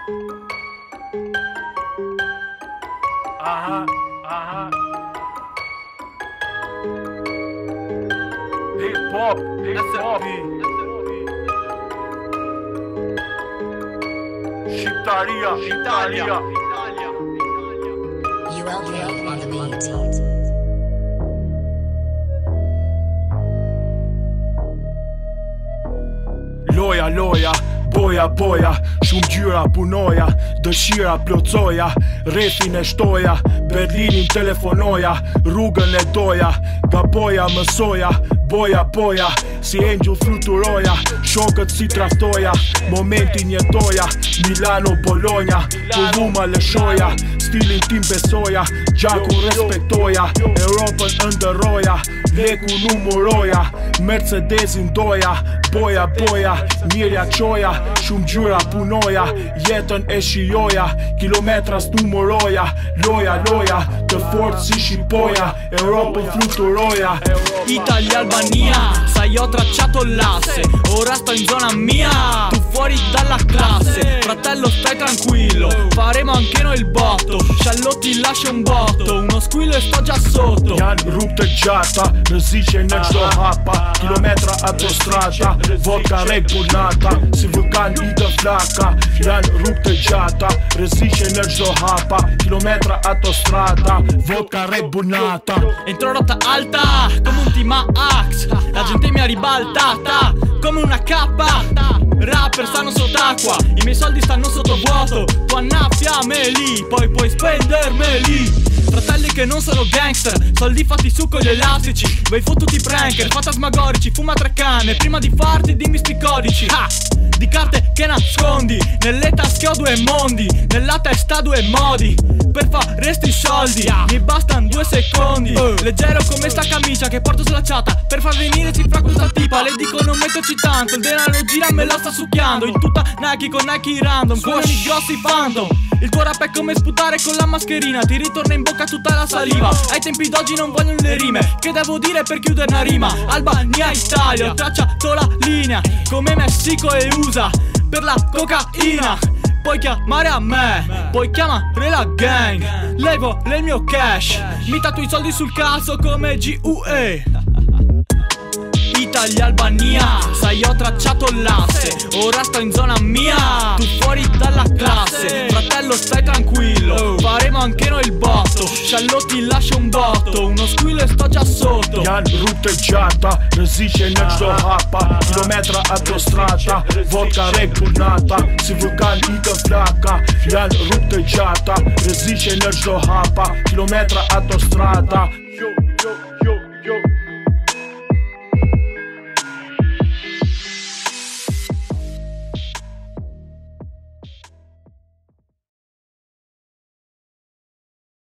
Aha, aha. Hip hop, Shqiptaria, Italia. ULK on the beat. Loja, loja, boja, boja, shumë gjyra punoja, dëshira plotsoja, rrethin e shtoja, Berlinin telefonoja, rrugën e doja, gaboja mësoja, boja, boja, si angel fluturoja, shokët si traftoja, momentin jetoja, Milano, Bologna, Pulvuma lëshoja, stilin tim besoja, gjakun respektoja, Europën ndërroja, leku numëroja, Mercedesin doja, boja, boja, mirja qoja, shumë gjyra punoja, jetën e shijoja, kilometra s'numëroja, loja, loja, të fort si Shqipoja, Europën fluturoja. Italia, Albania, sai ho tracciato l'asse, ora sto in zona mia, tu fuori dalla classe, fratello stai tranquillo, faremo anche noi il botto, Sciallotti lascia un botto, uno squillo e sto già sotto. Janë rrugë të gjata, rreziqe në çdo hapa, kilometra autostrada, vodka regulata, si vulkan i të flaka. Janë rrugë të gjata, rreziqe në çdo hapa, kilometra autostrada, vodka regulata. Entro rotta alta, come un team Axe, la gente mi ha ribaltata, come una cappa. Rapper stanno sott'acqua, i miei soldi stanno sotto vuoto, tu annaffiameli, poi puoi spendermeli. Fratelli che non sono gangster, soldi fatti su con gli elastici, voi fottuti pranker, fantasmagorici, fuma 3 canne, prima di farti dimmi sti codici. Di carte che nascondi, nelle tasche ho 2 mondi, nella testa 2 modi, per fare sti soldi, mi bastano 2 secondi. Leggero come sta camicia che porto slacciata, per far venire si fra questa tipa, le dico non metterci tanto, il denaro gira me la sta succhiando, in tutta Nike con Nike random, suonano i grossi phantom. Il tuo rap è come sputare con la mascherina, ti ritorna in bocca tutta la saliva. Ai tempi d'oggi non vogliono le rime, che devo dire per chiudere una rima? Albania, Italia, ho tracciato la linea, come Messico e USA, per la cocaina. Puoi chiamare a me, puoi chiamare la gang, levo il mio cash, mi tatuo i soldi sul cazzo come GUE. Italia, Albania, sai ho tracciato l'asse, ora sto in zona mia, tu fuori dalla classe, fratello stai tranquillo, faremo anche noi il botto, Sciallotti lascia un botto, uno squillo e sto già sotto. Janë rrugë të gjata, rreziqe në çdo hapa, kilometra autostrada, vodka regulata, si vulkan i të flaka. Janë rrugë të gjata, rreziqe në çdo hapa, kilometra autostrada.